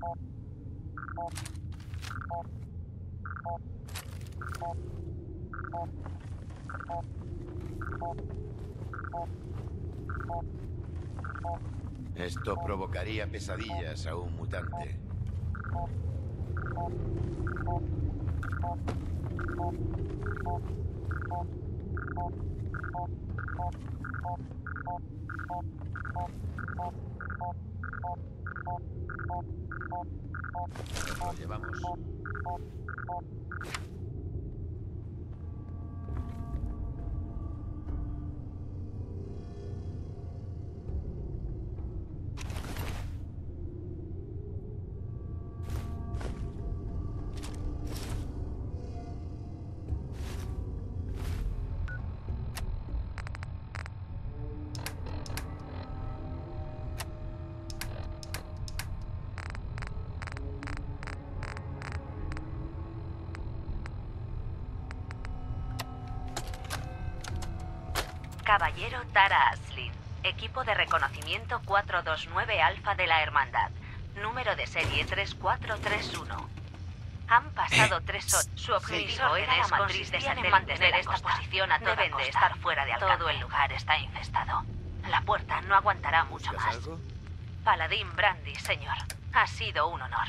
Esto provocaría pesadillas a un mutante. Nos lo llevamos. Caballero Tara Aslin, equipo de reconocimiento 429 Alfa de la Hermandad, número de serie 3431. Han pasado 3 horas. Su objetivo era la matriz en mantener esta posición a toda costa. Deben de estar fuera de alcance. Todo el lugar está infestado. La puerta no aguantará mucho más. ¿Algo? Paladín Brandy, señor. Ha sido un honor.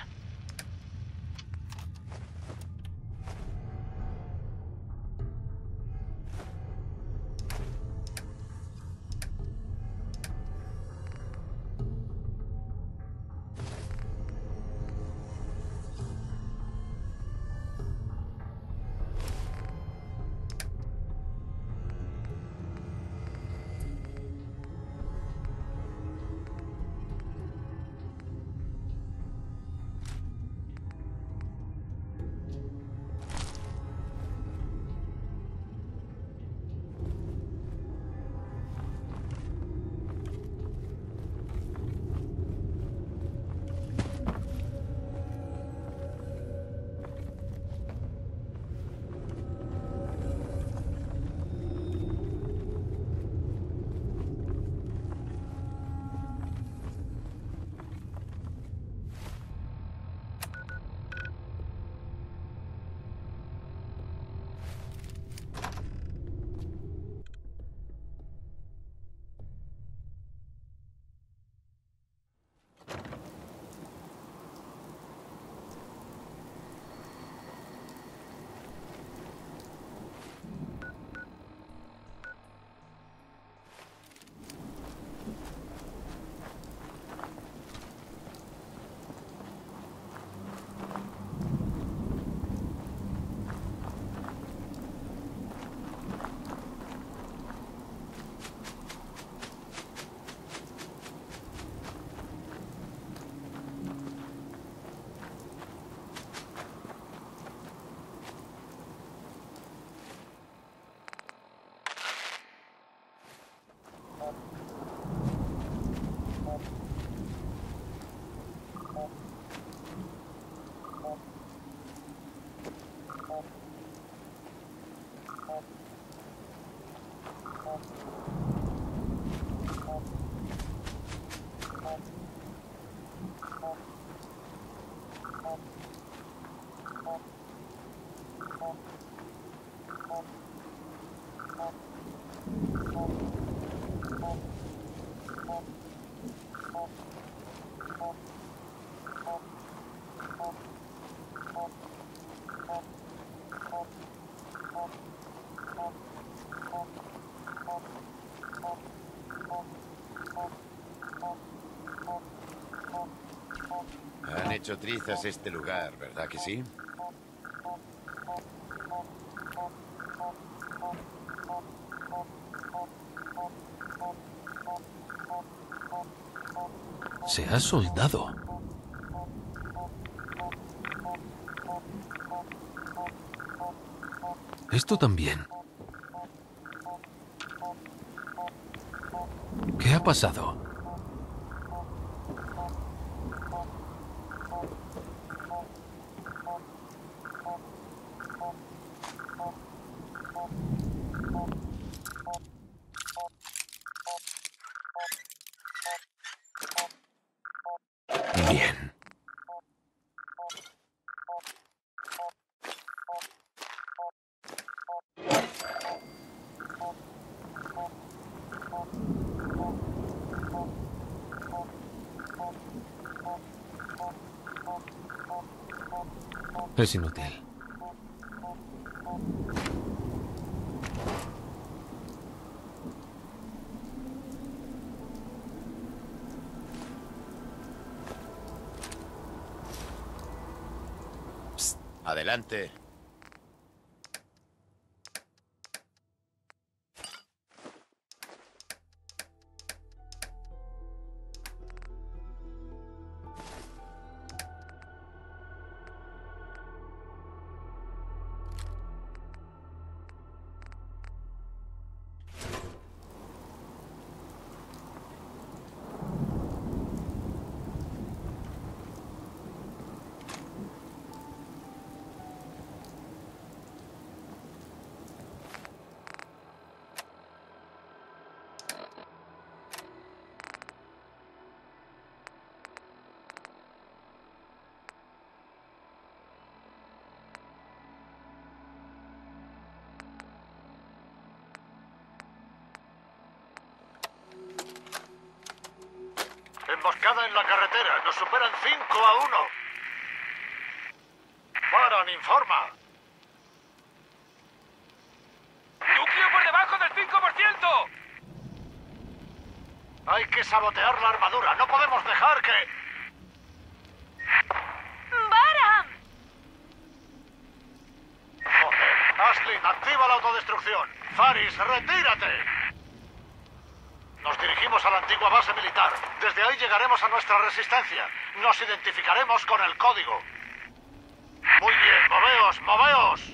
Han hecho trizas este lugar, ¿verdad que sí? Se ha soldado. Esto también. ¿Qué ha pasado? Bien. Es inútil. Adelante. Emboscada en la carretera. Nos superan 5-1. Baron, informa. ¡Núcleo por debajo del 5%! Hay que sabotear la armadura. No podemos dejar que... ¡Baram! Joder. Aslin, activa la autodestrucción. Faris, retírate. Nos dirigimos a la antigua base militar. Desde ahí llegaremos a nuestra resistencia. Nos identificaremos con el código. Muy bien, moveos, moveos.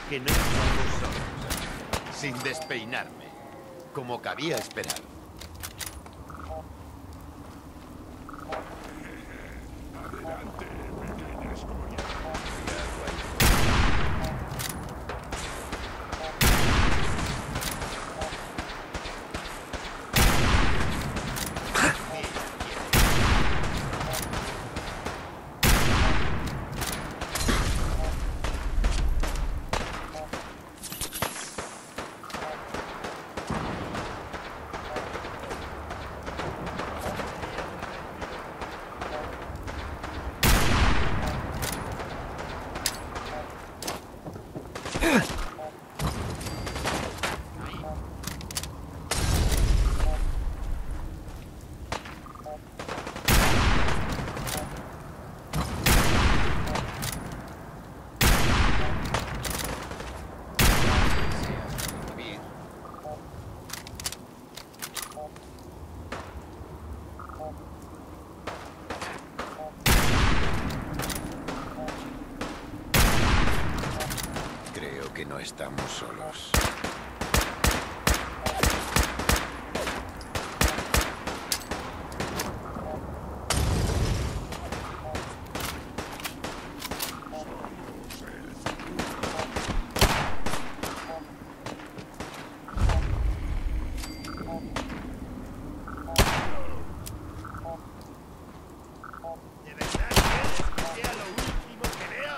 que no estamos solos. Sin despeinarme, como cabía esperar. Adelante, pequeña escoria. Creo que no estamos solos. ¿De verdad quieres que sea lo último que vea?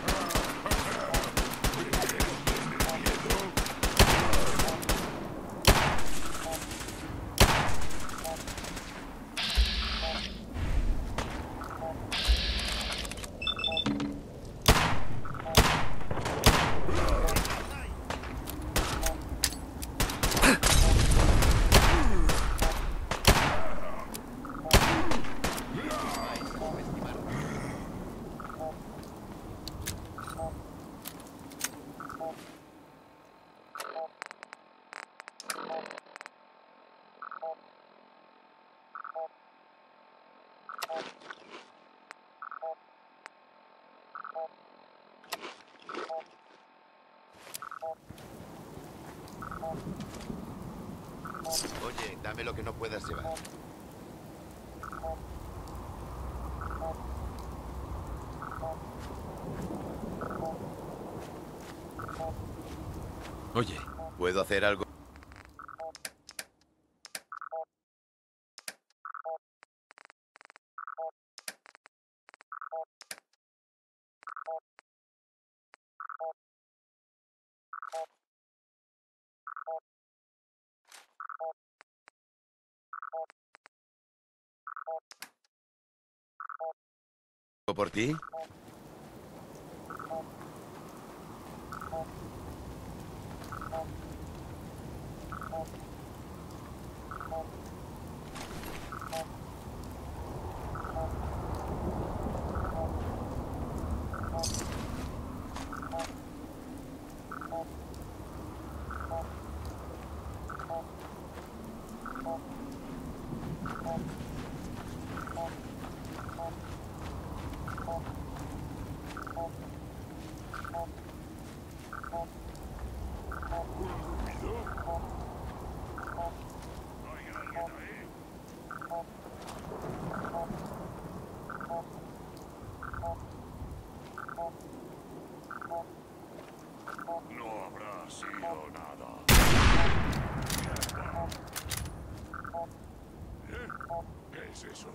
Oye, dame lo que no puedas llevar. Oye, ¿Puedo hacer algo? ¿Por ti? No habrá sido nada. ¿Eh? ¿Qué es eso?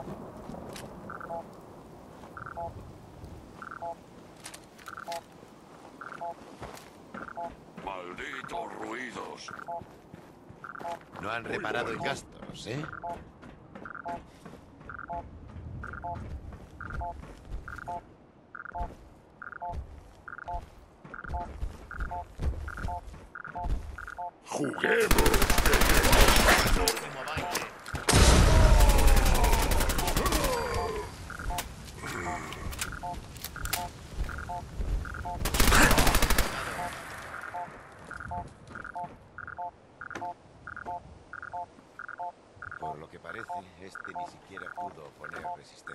Malditos ruidos. No han reparado en gastos, ¿eh? ¡Juguemos! Por lo que parece, este ni siquiera pudo oponer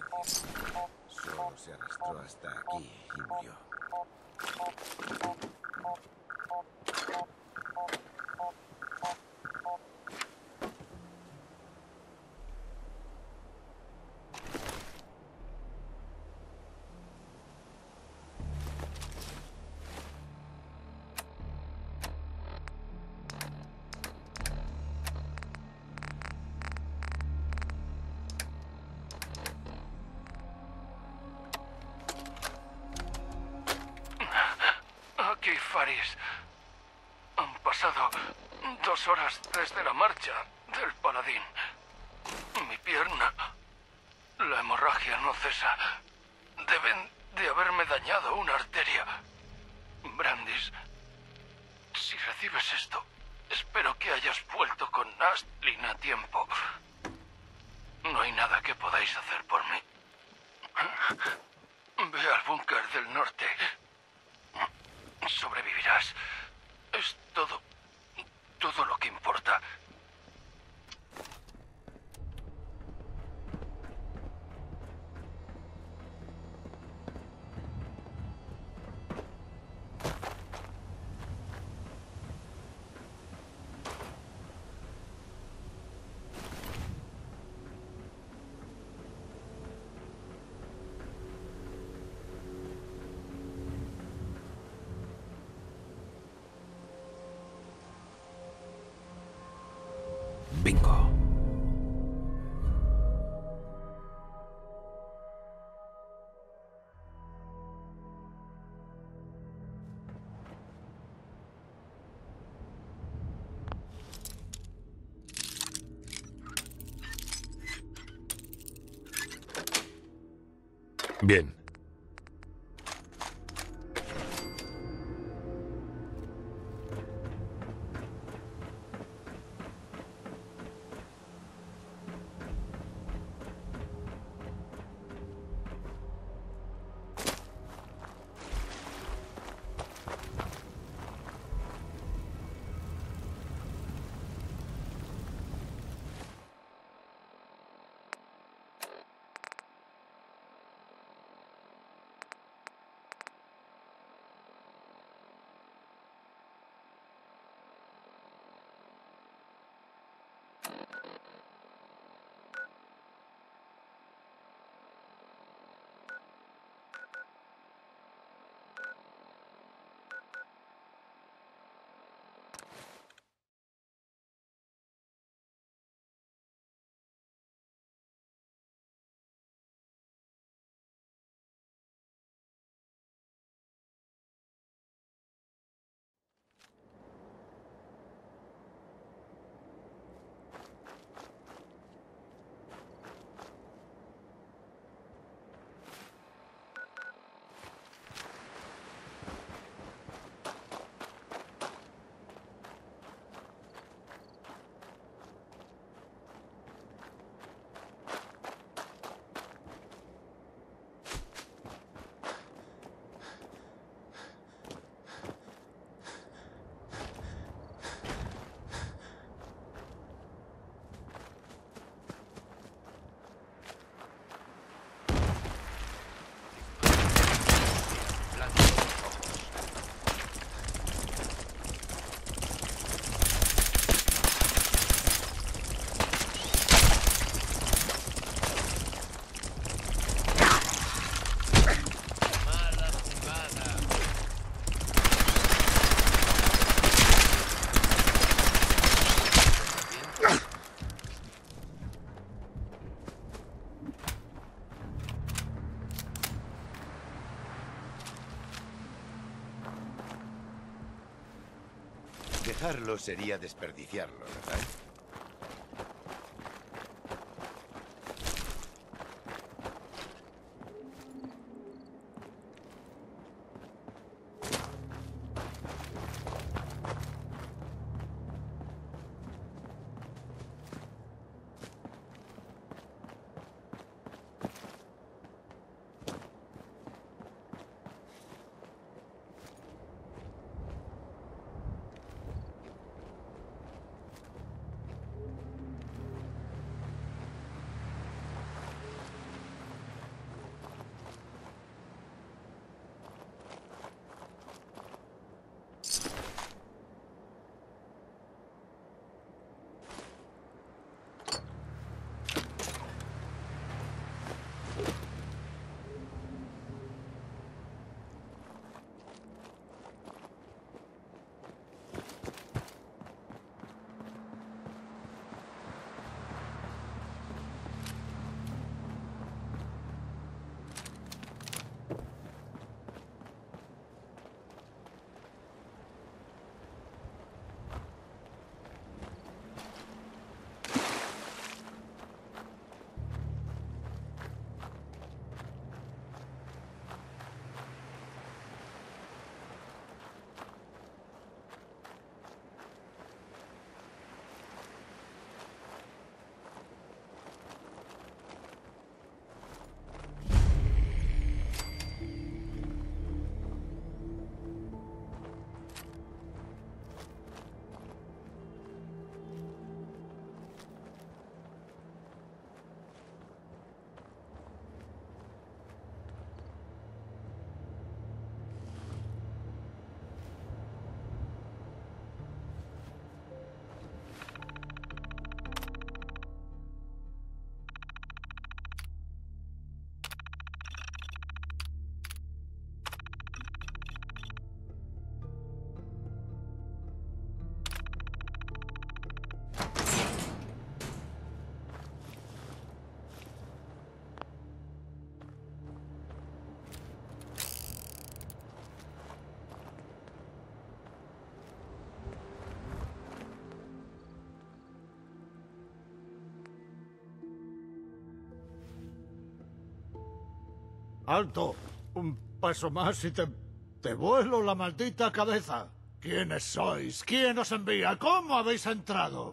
resistencia. Solo se arrastró hasta aquí y murió. Aquí, Faris. Han pasado 2 horas desde la marcha del paladín. Mi pierna... La hemorragia no cesa. Deben de haberme dañado una arteria. Brandis, si recibes esto, espero que hayas vuelto con Astlin a tiempo. No hay nada que podáis hacer por mí. Ve al búnker del norte. Sobrevivirás. Es todo lo que importa. Bingo. Bien. Dejarlo sería desperdiciarlo, ¿verdad? ¡Alto! Un paso más y te vuelo la maldita cabeza. ¿Quiénes sois? ¿Quién os envía? ¿Cómo habéis entrado?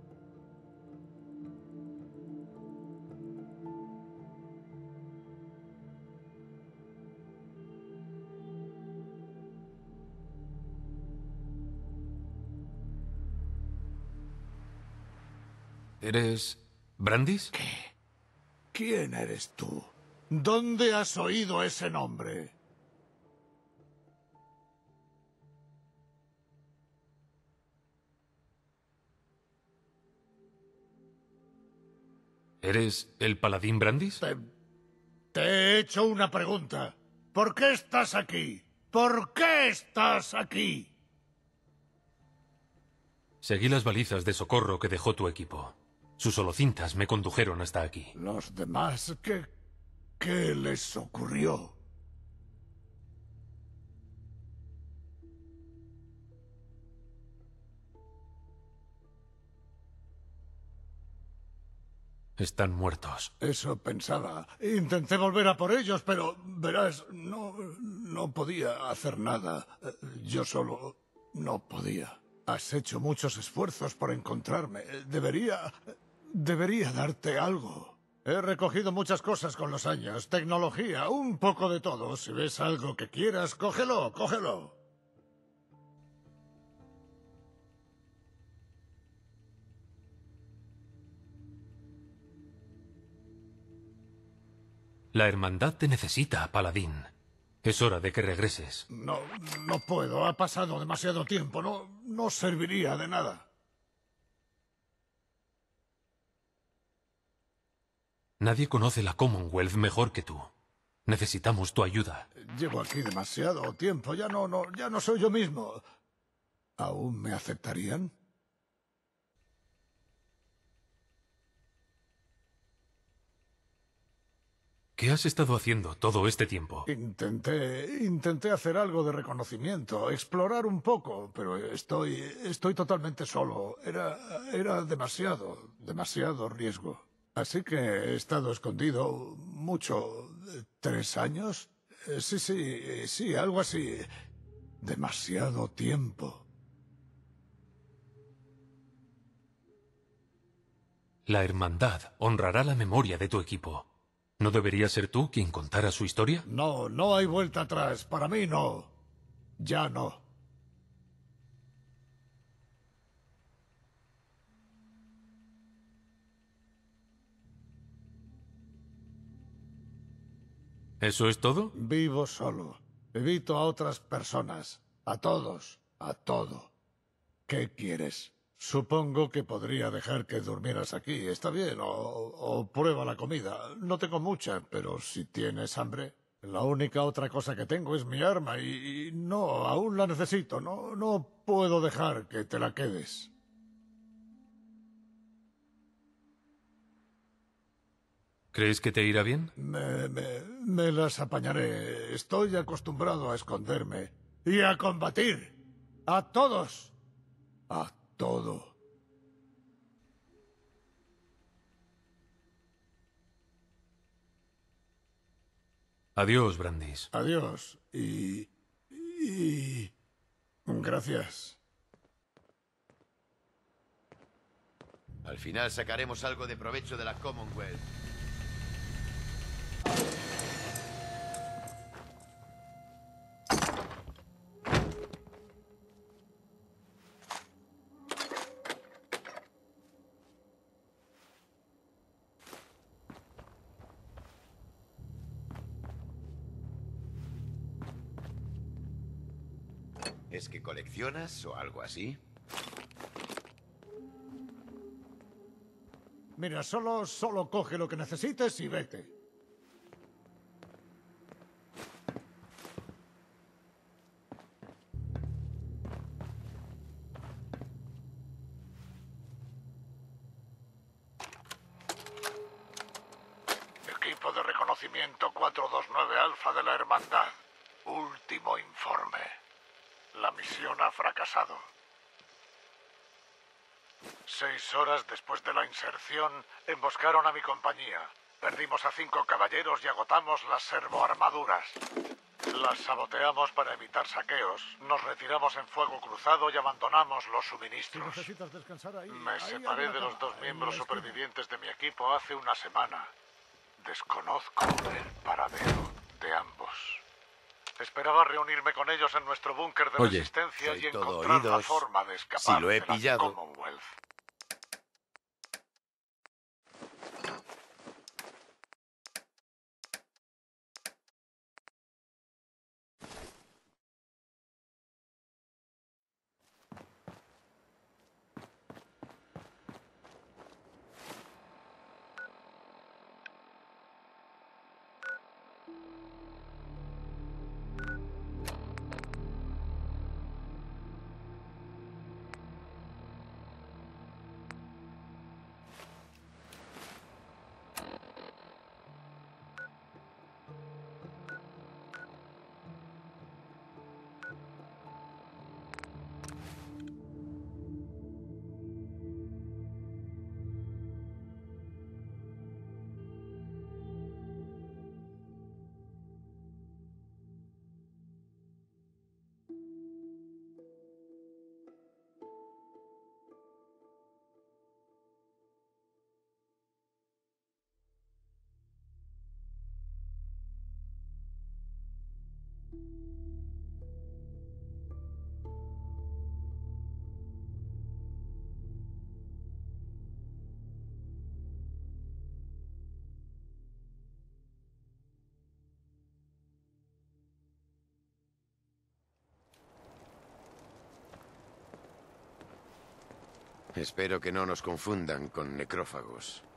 ¿Eres Brandis? ¿Quién eres tú? ¿Dónde has oído ese nombre? ¿Eres el paladín Brandis? Te he hecho una pregunta. ¿Por qué estás aquí? ¿Por qué estás aquí? Seguí las balizas de socorro que dejó tu equipo. Sus holocintas me condujeron hasta aquí. Los demás, ¿qué les ocurrió? Están muertos. Eso pensaba. Intenté volver a por ellos, pero, verás, no podía hacer nada. Yo solo no podía. Has hecho muchos esfuerzos por encontrarme. Debería darte algo. He recogido muchas cosas con los años. Tecnología, un poco de todo. Si ves algo que quieras, cógelo, cógelo. La hermandad te necesita, paladín. Es hora de que regreses. No puedo. Ha pasado demasiado tiempo. No serviría de nada. Nadie conoce la Commonwealth mejor que tú. Necesitamos tu ayuda. Llevo aquí demasiado tiempo. Ya no soy yo mismo. ¿Aún me aceptarían? ¿Qué has estado haciendo todo este tiempo? Intenté hacer algo de reconocimiento, explorar un poco, pero estoy totalmente solo. Era demasiado riesgo. Así que he estado escondido mucho. 3 años. Sí, algo así. Demasiado tiempo. La hermandad honrará la memoria de tu equipo. ¿No debería ser tú quien contara su historia? No hay vuelta atrás. Para mí no. Ya no. ¿Eso es todo? Vivo solo. Evito a otras personas. A todos. A todo. ¿Qué quieres? Supongo que podría dejar que durmieras aquí. Está bien. O prueba la comida. No tengo mucha, pero si tienes hambre. La única otra cosa que tengo es mi arma y no, aún la necesito. No puedo dejar que te la quedes. ¿Crees que te irá bien? Me las apañaré. Estoy acostumbrado a esconderme y a combatir. A todos. A todo. Adiós, Brandis. Adiós. Y gracias. Al final sacaremos algo de provecho de la Commonwealth. ¿Es que coleccionas o algo así? Mira, solo coge lo que necesites y vete. Equipo de reconocimiento 429 Alfa de la Hermandad. Último informe. La misión ha fracasado. 6 horas después de la inserción, emboscaron a mi compañía. Perdimos a 5 caballeros y agotamos las servoarmaduras. Las saboteamos para evitar saqueos, nos retiramos en fuego cruzado y abandonamos los suministros. Necesitas descansar ahí. Me Ahí separé hay una de los cama, 2 en miembros la esquina. supervivientes de mi equipo hace una semana. Desconozco el paradero de ambos. Esperaba reunirme con ellos en nuestro búnker de Oye, resistencia soy y todo encontrar la oídos. forma de escapar Si lo he de la pillado. Commonwealth. Espero que no nos confundan con necrófagos.